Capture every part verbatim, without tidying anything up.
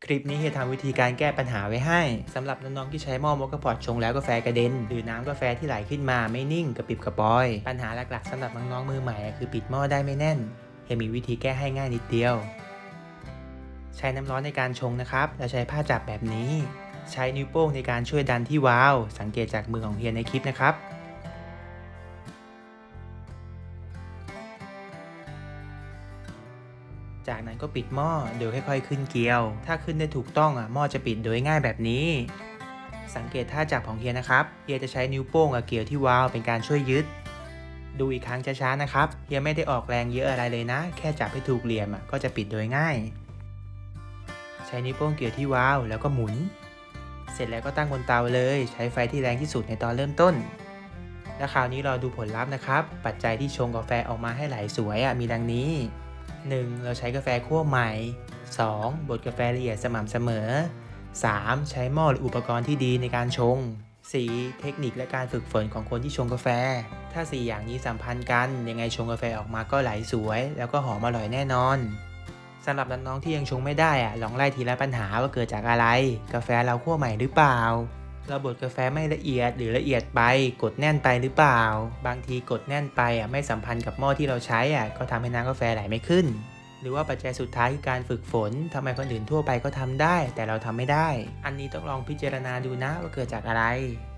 ลิปนี้เฮียทำวิธีการแก้ปัญหาไว้ให้สำหรับน้องๆที่ใช้หม้อโมกาพอตชงแล้วกาแฟกระเด็นหรือน้ำกาแฟที่ไหลขึ้นมาไม่นิ่งกระปิบกระปอยปัญหาหลักๆสำหรับน้องๆมือใหม่คือปิดหม้อได้ไม่แน่นเฮียมีวิธีแก้ให้ง่ายนิดเดียวใช้น้ำร้อนในการชงนะครับแล้วใช้ผ้าจับแบบนี้ใช้นิ้วโป้งในการช่วยดันที่วาล์วสังเกตจากมือของเฮียในคลิปนะครับจากนั้นก็ปิดหม้อโดยค่อยๆขึ้นเกลียวถ้าขึ้นได้ถูกต้องอ่ะหม้อจะปิดโดยง่ายแบบนี้สังเกตท่าจับของเฮียนะครับเฮียจะใช้นิ้วโป้งกับเกลียวที่วาล์วเป็นการช่วยยึดดูอีกครั้งช้าๆนะครับเฮียไม่ได้ออกแรงเยอะอะไรเลยนะแค่จับให้ถูกเหลี่ยมอ่ะก็จะปิดโดยง่ายใช้นิ้วโป้งเกลียวที่วาล์วแล้วก็หมุนเสร็จแล้วก็ตั้งบนเตาเลยใช้ไฟที่แรงที่สุดในตอนเริ่มต้นและคราวนี้รอดูผลลัพธ์นะครับปัจจัยที่ชงกาแฟออกมาให้ไหลสวยอ่ะมีดังนี้หนึ่งเราใช้กาแฟคั่วใหม่สองบดกาแฟละเอียดสม่ำเสมอสามใช้หม้อหรืออุปกรณ์ที่ดีในการชงสี่เทคนิคและการฝึกฝนของคนที่ชงกาแฟถ้าสี่อย่างนี้สัมพันธ์กันยังไงชงกาแฟออกมาก็ไหลสวยแล้วก็หอมอร่อยแน่นอนสำหรับน้องๆที่ยังชงไม่ได้อ่ะลองไล่ทีละปัญหาว่าเกิดจากอะไรกาแฟเราคั่วใหม่หรือเปล่าเราบดกาแฟไม่ละเอียดหรือละเอียดไปกดแน่นไปหรือเปล่าบางทีกดแน่นไปอ่ะไม่สัมพันธ์กับหม้อที่เราใช้อ่ะก็ทำให้น้ำกาแฟไหลไม่ขึ้นหรือว่าปัจจัยสุดท้ายคือการฝึกฝนทำไมคนอื่นทั่วไปก็ทำได้แต่เราทำไม่ได้อันนี้ต้องลองพิจารณาดูนะว่าเกิดจากอะไร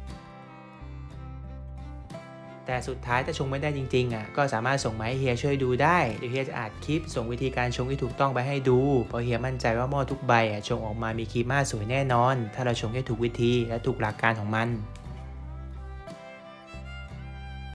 แต่สุดท้ายถ้าชงไม่ได้จริงๆอ่ะก็สามารถส่งมาให้เฮียช่วยดูได้เดี๋ยวเฮียจะอัดคลิปส่งวิธีการชงที่ถูกต้องไปให้ดูเพราะเฮียมั่นใจว่าหม้อทุกใบอ่ะชงออกมามีคีม่าสวยแน่นอนถ้าเราชงให้ถูกวิธีและถูกหลักการของมัน